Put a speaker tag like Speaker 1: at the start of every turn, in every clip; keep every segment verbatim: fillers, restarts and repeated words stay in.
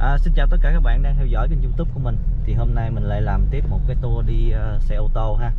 Speaker 1: À, xin chào tất cả các bạn đang theo dõi kênh YouTube của mình. Thì hôm nay mình lại làm tiếp một cái tour đi uh, xe ô tô ha.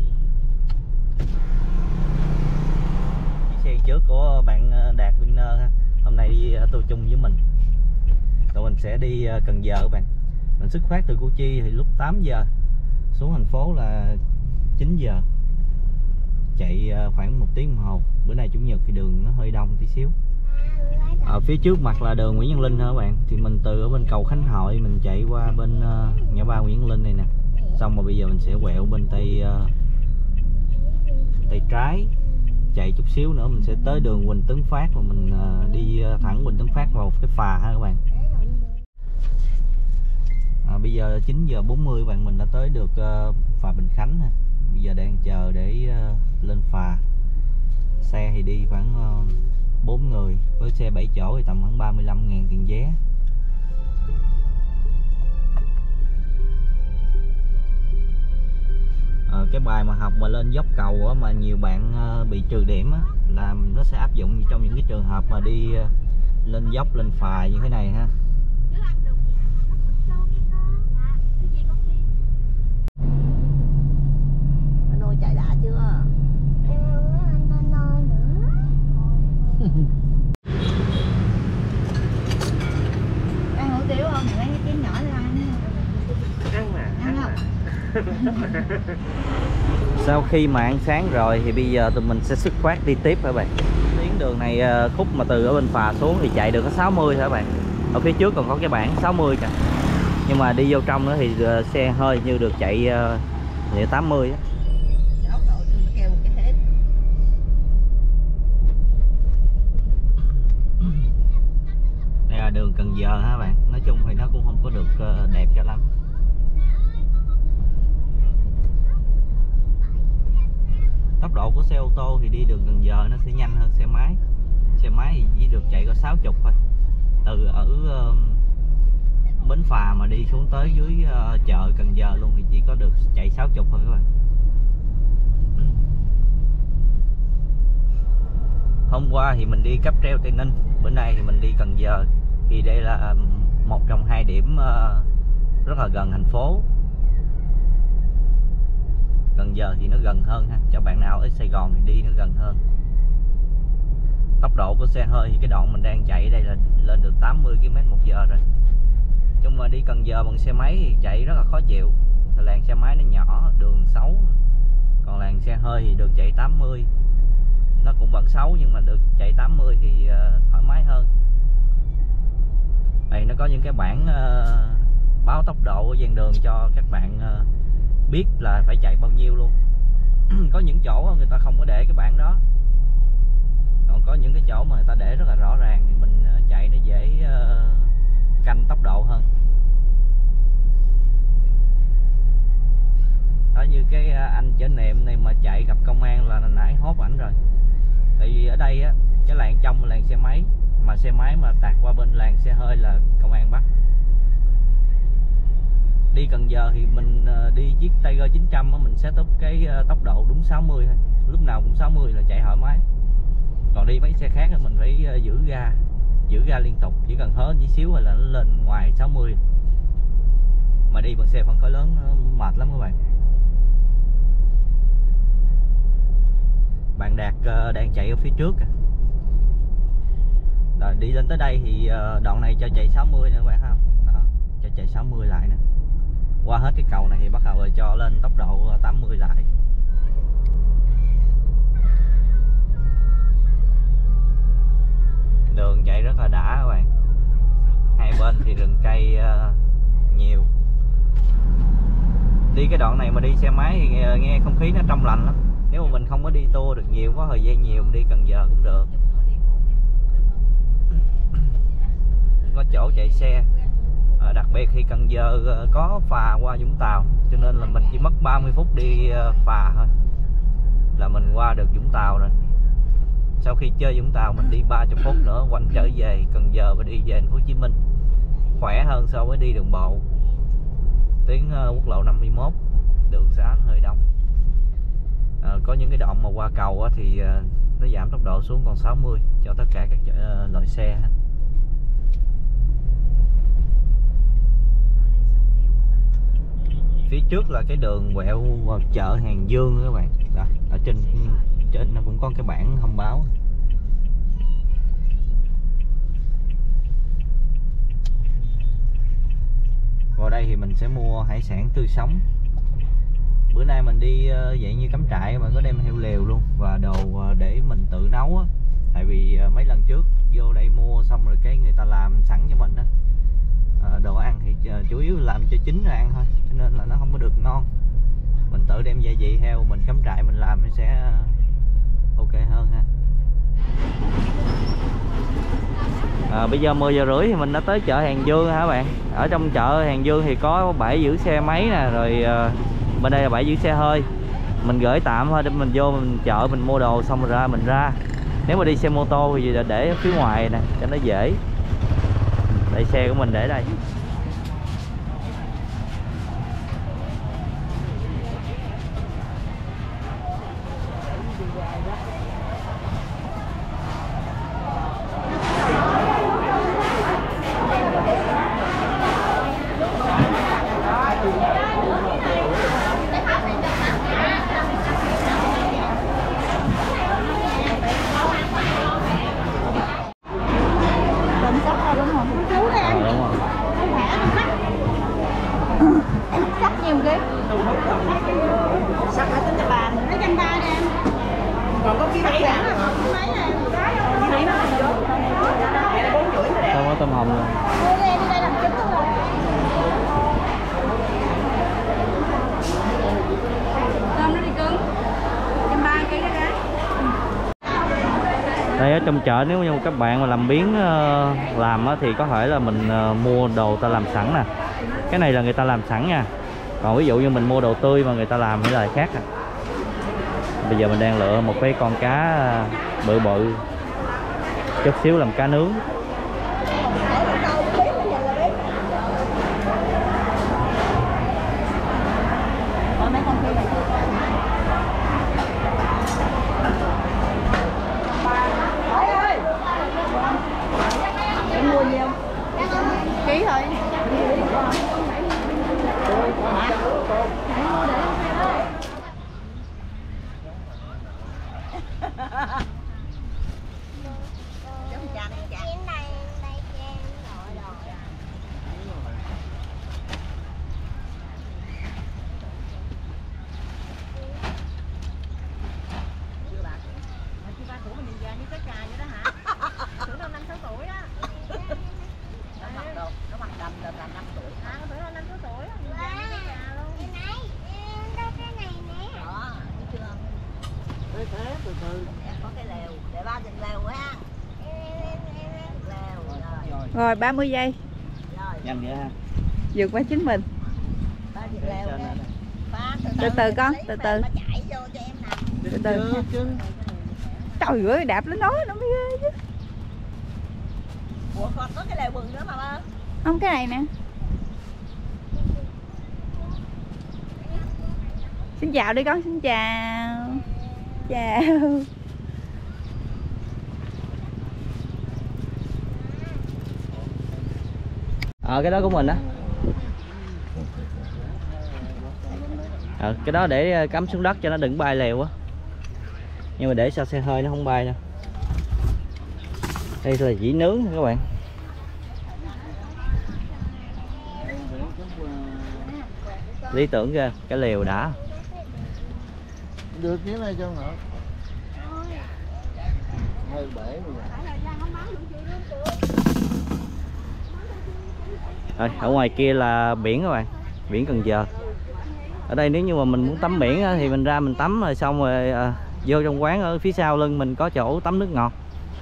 Speaker 1: Chiếc xe trước của bạn Đạt Winner ha. Hôm nay đi uh, tour chung với mình. Tụi mình sẽ đi uh, Cần Giờ các bạn. Mình xuất phát từ Củ Chi thì lúc tám giờ, xuống thành phố là chín giờ. Chạy uh, khoảng một tiếng đồng hồ. Bữa nay chủ nhật thì đường nó hơi đông tí xíu. Ở phía trước mặt là đường Nguyễn Văn Linh hả các bạn. Thì mình từ ở bên cầu Khánh Hội mình chạy qua bên uh, ngã ba Nguyễn Văn Linh này nè. Xong rồi bây giờ mình sẽ quẹo bên tay uh, tay trái, chạy chút xíu nữa mình sẽ tới đường Huỳnh Tấn Phát, và mình uh, đi uh, thẳng Huỳnh Tấn Phát vào cái phà ha các bạn. À, bây giờ chín giờ bốn mươi các bạn, mình đã tới được uh, phà Bình Khánh ha. Bây giờ đang chờ để uh, lên phà. Xe thì đi khoảng uh, bốn người, với xe bảy chỗ thì tầm khoảng ba mươi lăm ngàn tiền vé. À, cái bài mà học mà lên dốc cầu á, mà nhiều bạn uh, bị trừ điểm á, là nó sẽ áp dụng trong những cái trường hợp mà đi uh, lên dốc lên phà như thế này ha.
Speaker 2: Nôi chạy đã chưa?
Speaker 3: Ăn hủ tiếu không? Lấy cái chén nhỏ ra ăn.
Speaker 2: Ăn mà, ăn
Speaker 3: không?
Speaker 1: Sau khi mà ăn sáng rồi thì bây giờ tụi mình sẽ xuất phát đi tiếp các bạn. Tuyến đường này khúc mà từ ở bên phà xuống thì chạy được có sáu mươi hả các bạn. Ở phía trước còn có cái bảng sáu mươi kìa. Nhưng mà đi vô trong nữa thì xe hơi như được chạy uh, tám mươi á. Đây là đường Cần Giờ ha bạn. Nói chung thì nó cũng không có được đẹp cho lắm. Tốc độ của xe ô tô thì đi đường Cần Giờ nó sẽ nhanh hơn xe máy. Xe máy thì chỉ được chạy có sáu mươi thôi. Từ ở uh, bến phà mà đi xuống tới dưới uh, chợ Cần Giờ luôn thì chỉ có được chạy sáu mươi thôi các bạn. Hôm qua thì mình đi Cáp Treo Tây Ninh, bữa nay thì mình đi Cần Giờ. Thì đây là một trong hai điểm uh, rất là gần thành phố. Cần Giờ thì nó gần hơn ha, cho bạn nào ở Sài Gòn thì đi nó gần hơn. Tốc độ của xe hơi thì cái đoạn mình đang chạy đây là lên được tám mươi ki lô mét một giờ rồi. Nhưng mà đi Cần Giờ bằng xe máy thì chạy rất là khó chịu. Thì làn xe máy nó nhỏ, đường xấu. Còn làn xe hơi thì được chạy tám mươi. Nó cũng vẫn xấu nhưng mà được chạy tám mươi thì uh, thoải mái hơn. Đây nó có những cái bảng uh, báo tốc độ ở ven đường cho các bạn uh, biết là phải chạy bao nhiêu luôn. Có những chỗ người ta không có để cái bảng đó. Còn có những cái chỗ mà người ta để rất là rõ ràng thì mình uh, chạy nó dễ uh, canh tốc độ hơn. Đó, như cái uh, anh chở nệm này mà chạy gặp công an là nãy hốt ảnh rồi. Tại vì ở đây á, cái làn trong là làn xe máy, mà xe máy mà tạt qua bên làn xe hơi là công an bắt. Đi Cần Giờ thì mình đi chiếc Tiger chín trăm á, mình set up cái tốc độ đúng sáu mươi thôi. Lúc nào cũng sáu mươi là chạy thoải mái. Còn đi mấy xe khác thì mình phải giữ ga, giữ ga liên tục, chỉ cần hớn tí xíu là nó lên ngoài sáu mươi. Mà đi bằng xe phân khối lớn nó mệt lắm các bạn. Bạn Đạt đang chạy ở phía trước. Rồi, đi lên tới đây thì đoạn này cho chạy sáu mươi nè các bạn không? Đó, cho chạy sáu mươi lại nè. Qua hết cái cầu này thì bắt đầu rồi cho lên tốc độ tám mươi lại. Đường chạy rất là đã các bạn. Hai bên thì rừng cây uh, nhiều. Đi cái đoạn này mà đi xe máy thì nghe, nghe không khí nó trong lành lắm. Nếu mà mình không có đi tour được nhiều, có thời gian nhiều mình đi Cần Giờ cũng được. Có chỗ chạy xe. À, đặc biệt khi Cần Giờ có phà qua Vũng Tàu, cho nên là mình chỉ mất ba mươi phút đi phà thôi là mình qua được Vũng Tàu rồi. Sau khi chơi Vũng Tàu mình đi ba mươi phút nữa quanh trở về Cần Giờ và đi về thành phố Hồ Chí Minh. Khỏe hơn so với đi đường bộ. Tuyến quốc lộ năm mươi mốt, đường xá hơi đông. À, có những cái đoạn mà qua cầu á, thì nó giảm tốc độ xuống còn sáu mươi cho tất cả các loại xe. trước là cái đường quẹo vào chợ Hàng Dương các bạn. Rồi, ở trên trên nó cũng có cái bảng thông báo. Vào đây thì mình sẽ mua hải sản tươi sống. Bữa nay mình đi vậy như cắm trại mà có đem theo lều luôn và đồ để mình tự nấu á. Tại vì mấy lần trước vô đây mua xong rồi cái người ta làm sẵn cho mình đó. À, đồ ăn thì chủ yếu làm cho chín rồi ăn thôi, cho nên là nó không có được ngon. Mình tự đem gia vị theo, mình cắm trại mình làm nó sẽ ok hơn ha. À, bây giờ mười giờ rưỡi thì mình đã tới chợ Hàng Dương hả bạn. Ở trong chợ Hàng Dương thì có bãi giữ xe máy nè, rồi à, bên đây là bãi giữ xe hơi. Mình gửi tạm thôi để mình vô mình chợ mình mua đồ xong rồi ra mình ra. Nếu mà đi xe mô tô thì để ở phía ngoài nè cho nó dễ. Đây xe của mình để đây.
Speaker 2: Sắp hết tính cho bà, lấy trăm ba đi em. Còn có ký mấy nè. Ký mấy nè. Ký mấy nó bốn rưỡi rồi.
Speaker 1: Sao có tôm hồng luôn.
Speaker 2: Đưa đi đây làm chín luôn rồi. Tôm nó đi cưng. Trăm ba ký đó đó.
Speaker 1: Đây ở trong chợ nếu như các bạn mà làm biếng làm thì có thể là mình mua đồ ta làm sẵn nè. Cái này là người ta làm sẵn nha. Còn ví dụ như mình mua đồ tươi mà người ta làm thì là khác à. Bây giờ mình đang lựa một cái con cá bự bự chút xíu làm cá nướng.
Speaker 2: Ký thôi.
Speaker 3: Rồi ba mươi giây.
Speaker 1: Nhanh vậy ha.
Speaker 3: Vượt qua chính mình. Từ từ con, từ từ. Từ từ. Trời ơi, đạp lên đó nó mới ghê chứ.
Speaker 2: Ủa còn có cái lều bừng nữa mà ba.
Speaker 3: Không, cái này nè. Xin chào đi con, xin chào. Chào.
Speaker 1: Ờ à, cái đó của mình á. Ờ à, cái đó để cắm xuống đất cho nó đừng bay lèo á. Nhưng mà để sao xe hơi nó không bay đâu. Đây là chỉ nướng các bạn. Lý tưởng ra cái lều đã.
Speaker 4: Được cái này cho nữa. Hơi bể rồi.
Speaker 1: Rồi, ở ngoài kia là biển các bạn, biển Cần Giờ. Ở đây nếu như mà mình muốn tắm biển thì mình ra mình tắm rồi xong rồi à, vô trong quán ở phía sau lưng mình có chỗ tắm nước ngọt.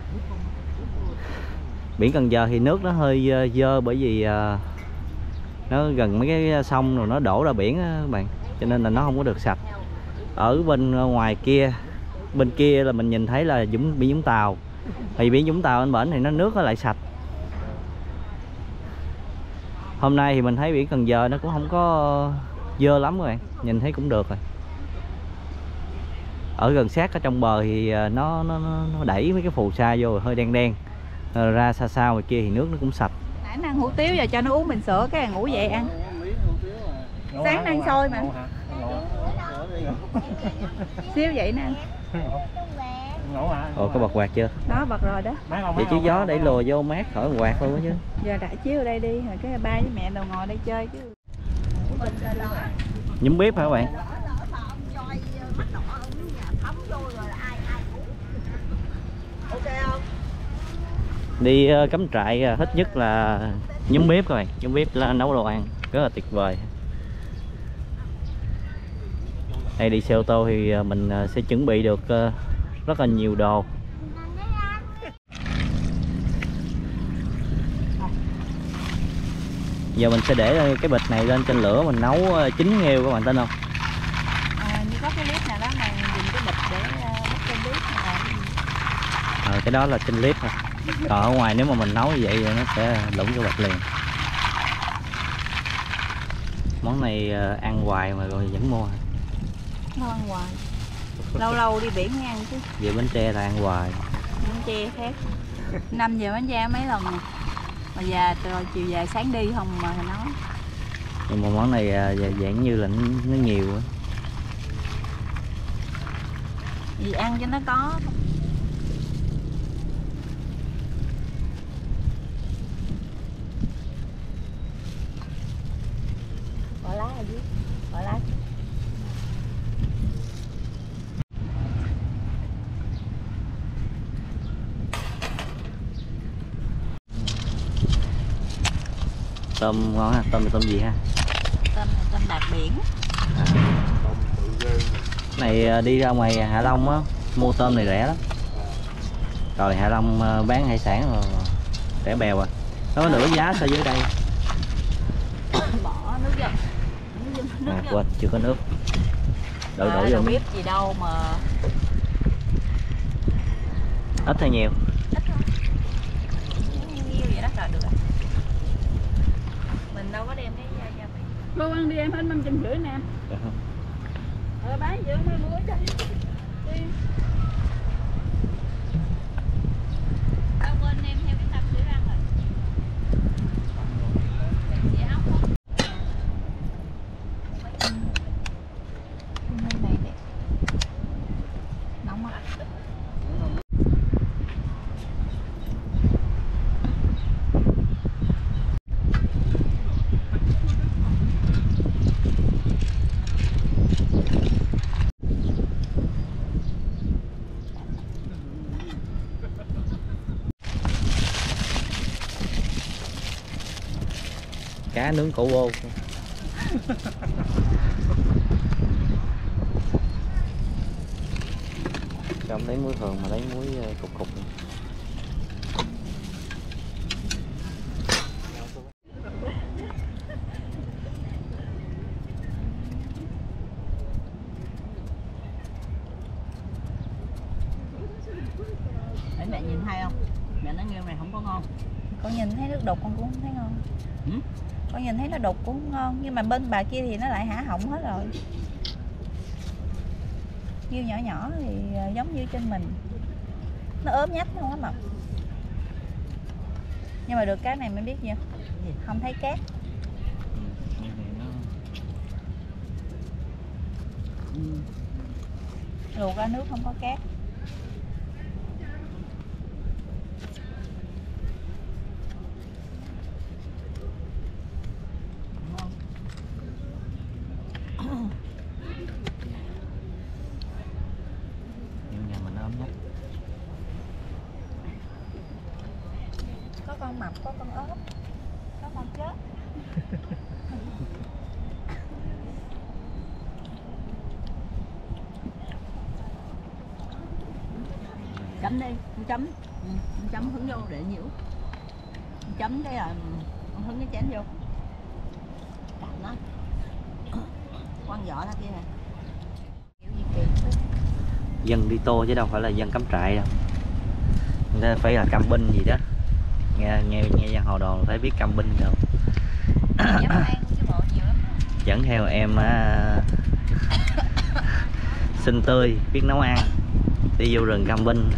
Speaker 1: Biển Cần Giờ thì nước nó hơi dơ bởi vì à, nó gần mấy cái sông rồi nó đổ ra biển á các bạn, cho nên là nó không có được sạch. Ở bên ngoài kia, bên kia là mình nhìn thấy là Dũng biển Vũng Tàu, thì biển Vũng Tàu bên bển thì nó nước nó lại sạch. Hôm nay thì mình thấy biển Cần Giờ nó cũng không có dơ lắm các bạn, nhìn thấy cũng được rồi. Ở gần sát ở trong bờ thì nó nó, nó đẩy mấy cái phù sa vô hơi đen đen, rồi ra xa xa ngoài kia thì nước nó cũng sạch.
Speaker 3: Nãy ăn hủ tiếu giờ cho nó uống bình sữa cái ngủ dậy ăn. Sáng đang sôi mà. Xíu vậy nè.
Speaker 1: Ồ, có bật quạt chưa?
Speaker 3: Đó, bật rồi đó.
Speaker 1: Vậy chứ gió đẩy lùa vô mát khỏi quạt luôn á chứ.
Speaker 3: Giờ đã chiếu ở đây đi, rồi cái ba với mẹ đâu ngồi đây chơi chứ.
Speaker 1: Nhúm bếp hả các bạn? Đi uh, cắm trại uh, thích nhất là nhúm bếp các bạn, nhúm bếp là nấu đồ ăn rất là tuyệt vời. Đây đi xe ô tô thì uh, mình uh, sẽ chuẩn bị được uh, rất là nhiều đồ. Giờ mình sẽ để cái bịch này lên trên lửa mình nấu uh, chín nghêu, các bạn tin không?
Speaker 3: À, như có cái clip nào đó mà dùng cái bịch để uh, bắt trên bếp này.
Speaker 1: Ờ, cái đó là trên clip thôi. Còn ở ngoài nếu mà mình nấu như vậy thì nó sẽ lủng cái bịch liền. Món này uh, ăn hoài mà rồi vẫn mua.
Speaker 3: Nó ăn hoài. Lâu lâu đi biển mới ăn chứ.
Speaker 1: Về Bến Tre là ăn hoài.
Speaker 3: Bến Tre khác. Năm giờ Bến Tre mấy lần rồi. Mà già rồi chiều về sáng đi không mà nói.
Speaker 1: Nhưng mà món này uh, dạng như là nó, nó nhiều á.
Speaker 3: Vì ăn cho nó có. Bỏ lá ở dưới. Bỏ lá.
Speaker 1: Tôm ngon ha, tôm là tôm gì ha?
Speaker 3: Tôm này tôm đạt biển.
Speaker 1: À. Này đi ra ngoài Hạ Long á, mua tôm này rẻ lắm. Rồi Hạ Long bán hải sản rồi rẻ bèo à. Nó có nửa giá so với đây.
Speaker 3: Bỏ nước vô. Nước
Speaker 1: À,
Speaker 3: vô.
Speaker 1: quên, chưa có nước. Đổ đổ vô.
Speaker 3: Biết gì đâu mà.
Speaker 1: Ít hay nhiều?
Speaker 3: Ít thôi. Nhiêu vậy đó là được rồi. Mình đâu có đem cái gia vị.
Speaker 2: Cô ăn đi em hết năm trăm rưỡi nè.
Speaker 1: Được không?
Speaker 2: Ờ bán giữa mấy muối cho. Đi.
Speaker 3: Đâu quên em theo cái tập sữa răng rồi. Dạ ốc không? Bên này đẹp. Nóng quá.
Speaker 1: Cá nướng cổ ô. Không lấy muối thường mà lấy muối cục cục.
Speaker 2: Để mẹ nhìn hay không? Mẹ nói nghêu này không có ngon.
Speaker 3: Con nhìn thấy nước đục con cũng không thấy ngon.
Speaker 2: Ừ?
Speaker 3: Con nhìn thấy nó đục cũng không ngon, nhưng mà bên bà kia thì nó lại hả họng hết rồi. Nhiêu nhỏ nhỏ thì giống như trên mình. Nó ốm nhách không có mập. Nhưng mà được cái này mới biết gì không thấy cát. Luộc ra nước không có cát.
Speaker 1: Nhà mình ốm nhất.
Speaker 3: Có con mập, có con ốm, có con chết.
Speaker 2: Chấm đi, con chấm. Ừ, con chấm hứng vô để nhiễu. Con chấm cái là con hứng cái chén vô. Cạnh nó. Quăng vỏ ra kia nè.
Speaker 1: Dân đi tô chứ đâu phải là dân cắm trại đâu. Nên phải là cam binh gì đó. Nghe nghe nghe dân Hồ Đồn phải biết cam binh đâu. Dẫn theo em á, xinh tươi, biết nấu ăn, đi vô rừng cam binh.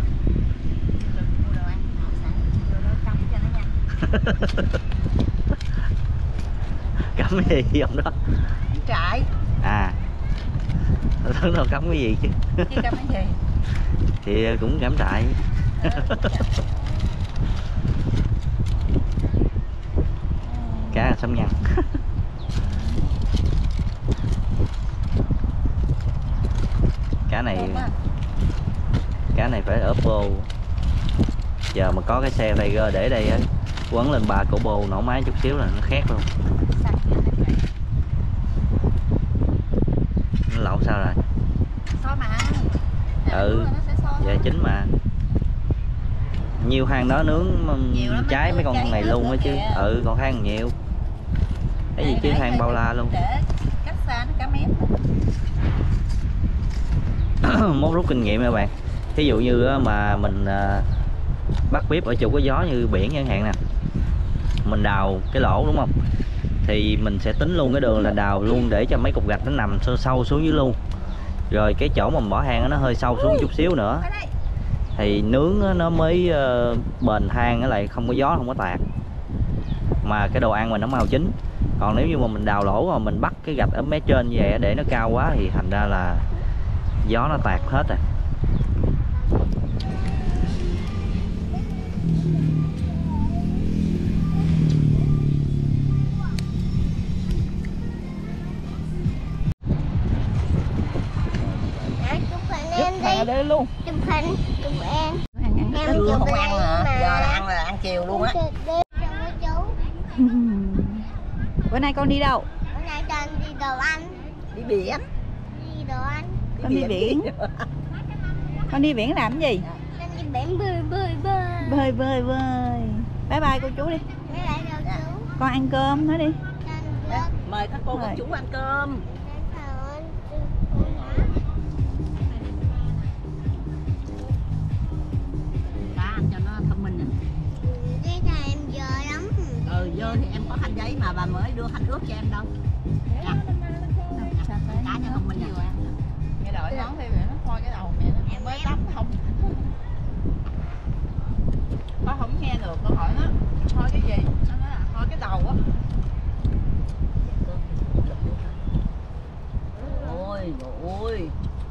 Speaker 1: Cắm cái gì không đó?
Speaker 2: trại.
Speaker 1: À, tưởng đâu cắm cái gì chứ.
Speaker 2: Chứ cắm cái gì?
Speaker 1: Thì cũng cắm trại. Cá là sấm nhăn. Cá này cá này phải ở bô. Giờ mà có cái xe Tiger để đây á, quấn lên ba cổ bô nổ máy chút xíu là nó khét luôn. Nó lẩu sao rồi?
Speaker 2: Xôi mà.
Speaker 1: Ừ, dạ chín mà. Nhiều hàng đó nướng cháy mấy con này luôn á chứ. Ừ, còn hàng nhiều. Cái gì chứ hàng bao la luôn.
Speaker 2: Để cách xa nó cả mét.
Speaker 1: Mốt rút kinh nghiệm nha bạn. Thí dụ như mà mình bắt bếp ở chỗ có gió như biển chẳng hạn nè, mình đào cái lỗ đúng không, thì mình sẽ tính luôn cái đường là đào luôn để cho mấy cục gạch nó nằm sâu sâu xuống dưới luôn. Rồi cái chỗ mà mình bỏ hang nó hơi sâu xuống chút xíu nữa thì nướng nó mới bền than, nó lại không có gió, không có tạt, mà cái đồ ăn mình nó mau chín. Còn nếu như mà mình đào lỗ mà mình bắt cái gạch ở mé trên như vậy để nó cao quá thì thành ra là gió nó tạt hết rồi.
Speaker 3: Để luôn.
Speaker 5: Chụp hình, chụp em.
Speaker 2: Em chưa không ăn hả? Giờ là ăn là ăn chiều luôn á.
Speaker 3: Bữa nay con đi đâu?
Speaker 5: Bữa nay con đi đồ ăn.
Speaker 2: Đi biển.
Speaker 5: Đi đồ ăn.
Speaker 3: Con đi biển. Con đi biển làm cái gì?
Speaker 5: Con đi biển bơi bơi bơi.
Speaker 3: Bơi bơi bơi. Bye bye cô chú đi.
Speaker 5: Bye bye cô chú.
Speaker 3: Con ăn cơm nói đi.
Speaker 2: Mời các cô các chú ăn cơm. Ừ, vô thì em có khăn giấy mà bà mới đưa khăn ướt cho em đâu. Nha. Cá nhân không mình nhiều ăn.
Speaker 3: Mẹ đợi nón đi, nó thôi cái đầu mẹ nó. Em mới tắm không. Nó không nghe được, con hỏi nó thôi cái gì? Nó nói là thôi cái đầu á.
Speaker 2: Ôi ôi.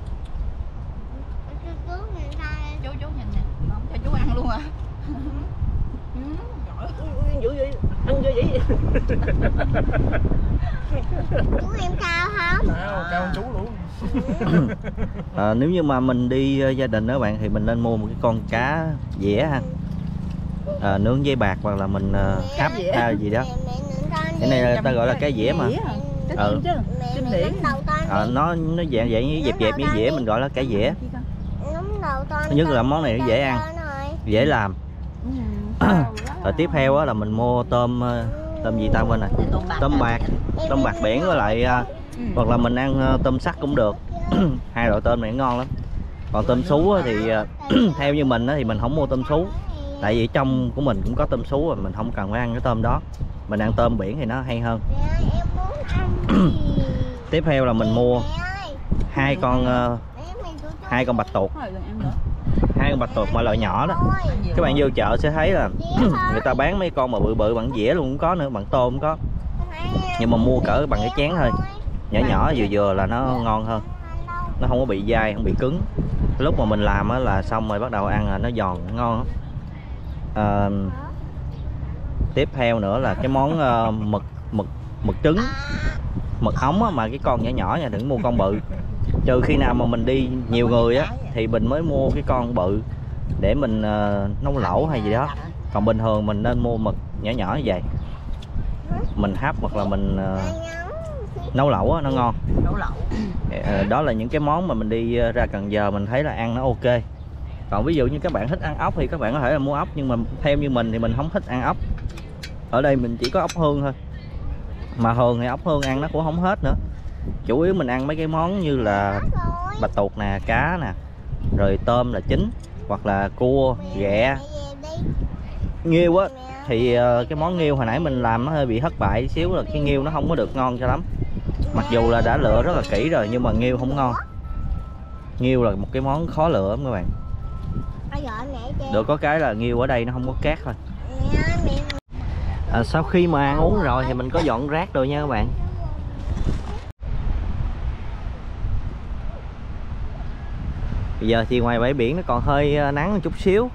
Speaker 3: Chú chú nhìn nè, không cho chú ăn luôn à.
Speaker 2: Dữ vậy, ăn dữ vậy.
Speaker 5: Chú em cao không?
Speaker 4: Cao, cao chú luôn.
Speaker 1: À, nếu như mà mình đi uh, gia đình đó bạn thì mình nên mua một cái con cá dẻ ha, à, nướng giấy bạc hoặc là mình uh, hấp à, gì đó. Cái này là ta gọi là cá dẻ mà. Ừ. À, nó nó dạng dạng như dẹp dẹp như dẻ, mình gọi là cá dẻ. Thứ nhất là món này nó dễ ăn, dễ làm. Rồi tiếp theo á là mình mua tôm tôm gì ta bên này, tôm bạc, tôm bạc biển với lại hoặc là mình ăn tôm sắt cũng được. Hai loại tôm này ngon lắm. Còn tôm sú thì theo như mình thì mình không mua tôm sú, tại vì trong của mình cũng có tôm sú rồi, mình không cần phải ăn cái tôm đó, mình ăn tôm biển thì nó hay hơn. Tiếp theo là mình mua hai con hai con bạch tuộc, hai con bạch tuộc mà loại nhỏ đó. Các bạn vô chợ sẽ thấy là người ta bán mấy con mà bự bự bằng dĩa luôn cũng có nữa, bằng tôm cũng có, nhưng mà mua cỡ bằng cái chén thôi, nhỏ nhỏ vừa vừa là nó ngon hơn, nó không có bị dai, không bị cứng. Lúc mà mình làm á là xong rồi bắt đầu ăn là nó giòn ngon. À, tiếp theo nữa là cái món uh, mực mực mực trứng, mực ống á, mà cái con nhỏ nhỏ nha, đừng mua con bự. Trừ khi nào mà mình đi nhiều người á thì mình mới mua cái con bự để mình uh, nấu lẩu hay gì đó. Còn bình thường mình nên mua mực nhỏ nhỏ như vậy, mình hấp hoặc là mình uh, nấu lẩu á, nó ngon.
Speaker 2: Nấu lẩu.
Speaker 1: Uh, đó là những cái món mà mình đi ra Cần Giờ mình thấy là ăn nó ok. Còn ví dụ như các bạn thích ăn ốc thì các bạn có thể là mua ốc, nhưng mà theo như mình thì mình không thích ăn ốc. Ở đây mình chỉ có ốc hương thôi, mà thường thì ốc hương ăn nó cũng không hết nữa. Chủ yếu mình ăn mấy cái món như là bạch tuộc nè, cá nè, rồi tôm là chính, hoặc là cua, ghẹ, nghêu á. Thì cái món nghêu hồi nãy mình làm nó hơi bị thất bại xíu, là cái nghêu nó không có được ngon cho lắm. Mặc dù là đã lựa rất là kỹ rồi nhưng mà nghêu không ngon. Nghêu là một cái món khó lựa lắm các bạn. Được có cái là nghêu ở đây nó không có cát thôi. À, sau khi mà ăn uống rồi thì mình có dọn rác rồi nha các bạn. Bây giờ thì ngoài bãi biển nó còn hơi nắng một chút xíu.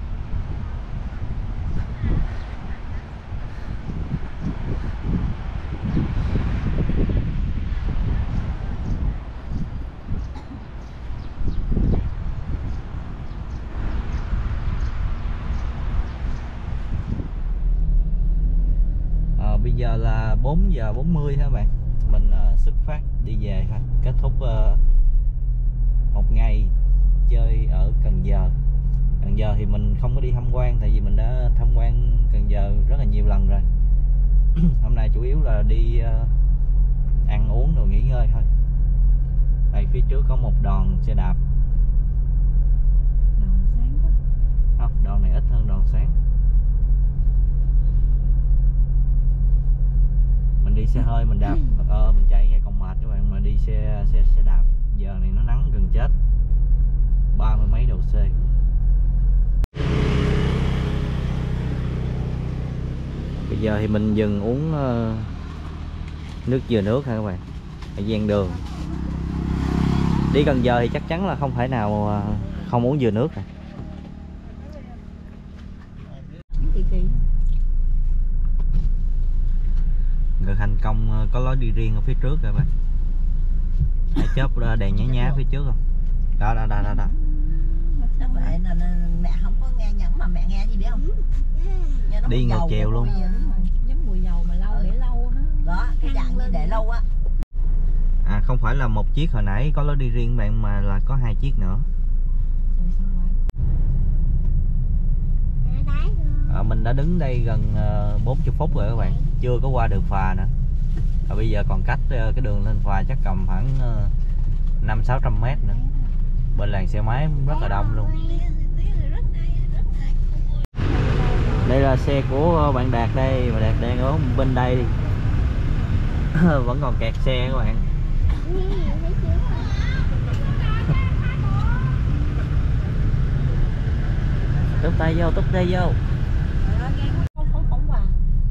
Speaker 1: Bây giờ là bốn giờ bốn mươi ha bạn. Mình uh, xuất phát đi về ha. Kết thúc uh, một ngày chơi ở Cần Giờ. Cần Giờ thì mình không có đi tham quan, tại vì mình đã tham quan Cần Giờ rất là nhiều lần rồi. Hôm nay chủ yếu là đi uh, ăn uống rồi nghỉ ngơi thôi. Đây phía trước có một đòn xe đạp.
Speaker 3: Đòn sáng quá.
Speaker 1: Không, đòn này ít hơn đòn sáng. Mình đi xe hơi mình đạp, ờ, mình chạy ngay còn mệt các bạn, mà đi xe xe xe đạp giờ này nó nắng gần chết, ba mươi mấy độ C. Bây giờ thì mình dừng uống uh, nước dừa nước ha các bạn, ở ven đường. Đi Cần Giờ thì chắc chắn là không thể nào uh, không uống dừa nước rồi.
Speaker 2: Kỳ kỳ.
Speaker 1: Người thành công có lối đi riêng ở phía trước các bạn. Thấy chớp đèn nhá nhá phía trước không? Đó đó đó đó đó.
Speaker 2: Đó vậy là mẹ không có nghe nhẫn mà mẹ nghe gì biết không? Nghe nó
Speaker 1: đi ngược chiều luôn.
Speaker 3: Giống mùi dầu mà lâu
Speaker 2: Ừ.
Speaker 3: để lâu nó.
Speaker 2: Đó, cái dạng như để lâu á.
Speaker 1: À không phải là một chiếc hồi nãy có lối đi riêng bạn, mà là có hai chiếc nữa. À, mình đã đứng đây gần uh, bốn mươi phút rồi các bạn, chưa có qua đường phà nữa. À, bây giờ còn cách uh, cái đường lên phà chắc cầm khoảng uh, năm sáu trăm mét nữa. Bên làn xe máy rất là đông luôn. Đây là xe của bạn Đạt đây, mà Đạt đang ở bên đây. Vẫn còn kẹt xe các bạn. Túc tay vô, túc tay vô.
Speaker 2: Không không không qua.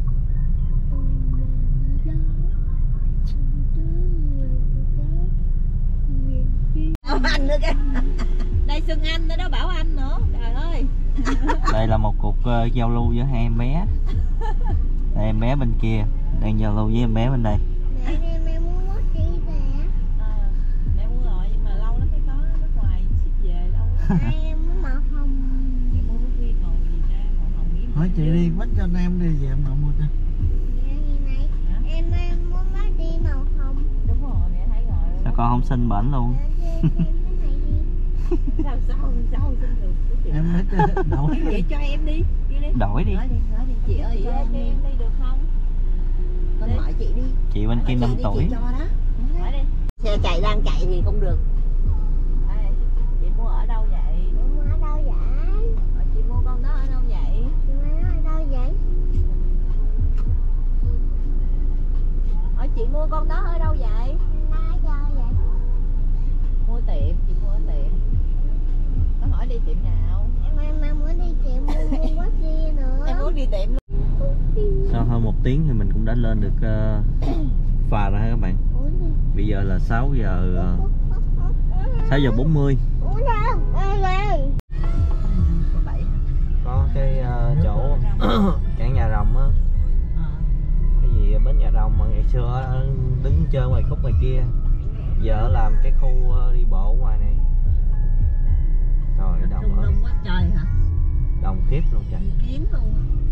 Speaker 2: Anh nữa kìa.
Speaker 3: Đây xưng anh nữa đó, bảo anh nữa. Trời ơi.
Speaker 1: Đây là một cuộc uh, giao lưu với hai em bé. Đây, em bé bên kia đang giao lưu với em bé bên đây.
Speaker 5: Mẹ mẹ mẹ muốn mất đi nè.
Speaker 3: À, mẹ mua rồi nhưng mà lâu lắm mới có, nước ngoài ship về lâu lắm.
Speaker 5: Hai em muốn màu hồng.
Speaker 3: Mẹ mua nước viên còn gì ra, màu hồng nghĩ
Speaker 4: Hỏi chị đi bắt cho anh em đi về em nào mua cho.
Speaker 5: Mẹ như này.
Speaker 3: Hả?
Speaker 5: Em em muốn mất đi màu hồng.
Speaker 3: Đúng rồi, mẹ thấy rồi.
Speaker 1: Sao con không xin bển luôn?
Speaker 5: Mẹ cho em cái này đi.
Speaker 3: Sao sao sao xin được của chị.
Speaker 4: Em lấy cho đổi.
Speaker 3: Vậy cho em đi, đi đi.
Speaker 1: Đổi đi.
Speaker 2: Nói đi, nói đi chị ơi.
Speaker 3: Cho em đi, em đi được không?
Speaker 2: Con
Speaker 3: Đi.
Speaker 2: hỏi chị đi.
Speaker 1: Chị bên kia
Speaker 2: Hỏi
Speaker 1: năm
Speaker 2: chị đi,
Speaker 1: tuổi.
Speaker 2: chị cho đó.
Speaker 3: Hỏi đi.
Speaker 2: Xe chạy đang chạy thì không được.
Speaker 3: Ê, chị mua ở đâu vậy?
Speaker 5: Em mua ở đâu vậy?
Speaker 3: Hỏi chị mua con đó ở đâu vậy?
Speaker 5: Chị mua ở đâu vậy?
Speaker 3: Hỏi chị mua con đó ở đâu vậy?
Speaker 5: Em mua ở đâu vậy?
Speaker 3: Mua tiệm, chị mua ở tiệm. Có hỏi đi tiệm nào?
Speaker 5: Em em em muốn đi tiệm mua mua quá kia nữa.
Speaker 3: Em muốn đi tiệm luôn.
Speaker 1: Sau hơn một tiếng thì mình cũng đã lên được uh, phà rồi ha các bạn.
Speaker 5: Uống đi.
Speaker 1: Bây giờ là sáu giờ uh, sáu giờ bốn mươi.
Speaker 5: Uống đâu? Uống đâu?
Speaker 1: Có cái uh, chỗ cảng Nhà Rồng á. Cái gì bến Nhà Rồng mà ngày xưa đứng chơi ngoài khúc ngoài kia, giờ làm cái khu uh, đi bộ ngoài này. Trời ơi, đông
Speaker 2: Đông
Speaker 1: ơi,
Speaker 2: đông quá trời hả?
Speaker 1: đông khiếp luôn trời.
Speaker 2: Kiến luôn.